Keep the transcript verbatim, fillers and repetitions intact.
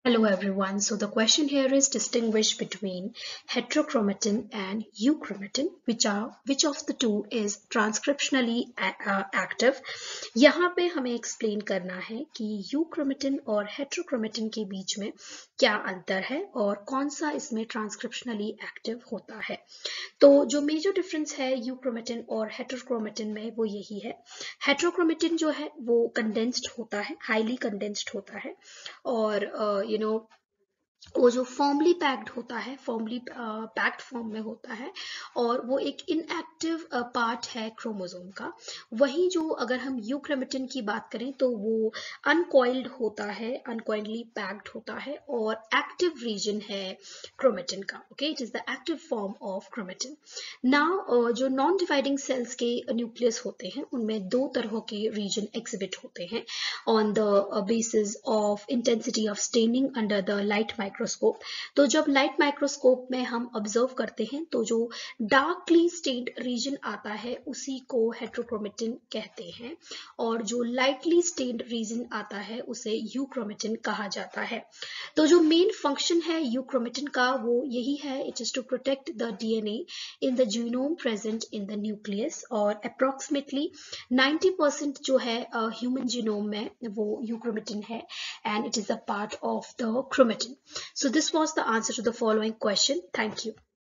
Hello everyone. So the question here is distinguish between heterochromatin and euchromatin, which are which of the two is transcriptionally uh, active. यहाँ पे हमें explain करना है कि euchromatin और heterochromatin के बीच में क्या अंतर है और कौन सा इसमें ट्रांसक्रिप्शनली एक्टिव होता है। तो जो मेजर डिफरेंस है यूक्रोमेटिन और हेट्रोक्रोमेटिन में वो यही है। हेट्रोक्रोमेटिन जो है वो कंडेंस्ड होता है, हाईली कंडेंस्ड होता है और you uh, know you know, वो जो फॉर्मली पैक्ड होता है, फॉर्मली पैक्ड फॉर्म में होता है और वो एक इनएक्टिव पार्ट है क्रोमोसोम का। वही जो अगर हम यूक्रोमेटिन की बात करें तो वो अनकॉइल्ड होता है, अनकॉइल्डली पैक्ड होता है और एक्टिव रीजन है क्रोमेटिन का। Okay, it is the active form of chromatin. Now जो नॉन डिवाइडिंग सेल्स के न्यूक्लियस होते हैं उनमें दो तरह के रीजन एग्जिबिट होते हैं on the basis of intensity of staining under the light microscope. तो जब लाइट माइक्रोस्कोप में हम ऑब्जर्व करते हैं तो जो डार्कली स्टेन्ड रीजन आता है उसी को हेट्रोक्रोमेटिन कहते हैं और जो लाइटली स्टेन्ड रीजन आता है उसे यूक्रोमेटिन कहा जाता है। तो जो मेन फंक्शन है यूक्रोमेटिन का वो यही है, it is to protect the DNA in the genome present in the nucleus और अप्रोक्सीमेटली नाइंटी परसेंट जो है ह्यूमन uh, जीनोम में वो यूक्रोमेटिन है and it is a part of the chromatin. So this was the answer to the following question. Thank you.